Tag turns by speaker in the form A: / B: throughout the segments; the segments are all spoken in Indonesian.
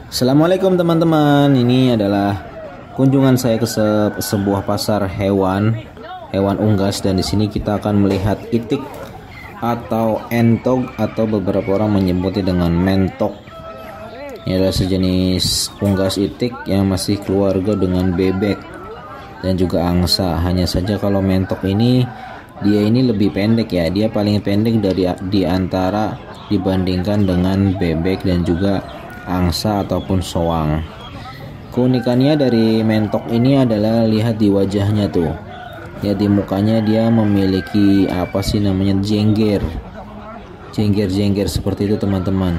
A: Assalamualaikum teman-teman. Ini adalah kunjungan saya ke sebuah pasar hewan unggas, dan di sini kita akan melihat itik atau entog, atau beberapa orang menyebutnya dengan mentok. Ini adalah sejenis unggas itik yang masih keluarga dengan bebek dan juga angsa. Hanya saja kalau mentok ini lebih pendek ya. Dia paling pendek di antara dibandingkan dengan bebek dan juga angsa ataupun soang. Keunikannya dari mentok ini adalah lihat di wajahnya tuh. Lihat di mukanya, dia memiliki jengger seperti itu teman-teman.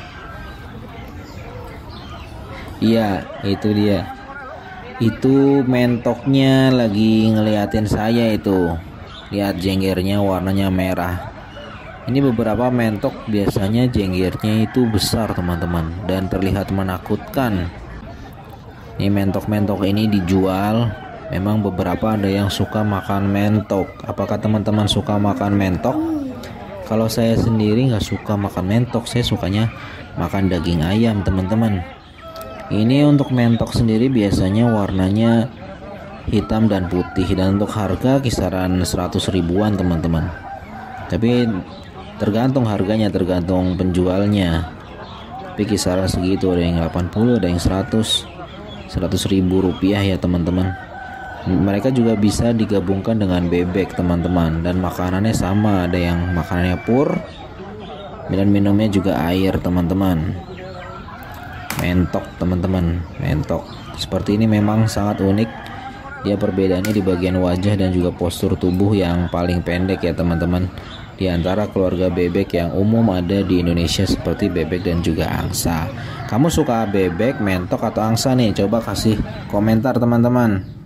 A: Iya, itu dia. Itu mentoknya lagi ngeliatin saya itu. Lihat jenggernya warnanya merah. Ini beberapa mentok biasanya jenggernya itu besar teman-teman dan terlihat menakutkan. Ini mentok-mentok ini dijual. Memang beberapa ada yang suka makan mentok. Apakah teman-teman suka makan mentok? Kalau saya sendiri nggak suka makan mentok, saya sukanya makan daging ayam teman-teman. Ini untuk mentok sendiri biasanya warnanya hitam dan putih, dan untuk harga kisaran 100 ribuan teman-teman. Tapi tergantung harganya, tergantung penjualnya. Tapi kisaran segitu, ada yang 80, ada yang 100 ribu rupiah ya teman-teman. Mereka juga bisa digabungkan dengan bebek teman-teman, dan makanannya sama. Ada yang makanannya pur dan minumnya juga air teman-teman. Mentok teman-teman, mentok seperti ini memang sangat unik. Dia perbedaannya di bagian wajah dan juga postur tubuh yang paling pendek ya teman-teman, di antara keluarga bebek yang umum ada di Indonesia seperti bebek dan juga angsa. Kamu suka bebek, mentok, atau angsa nih? Coba kasih komentar teman-teman.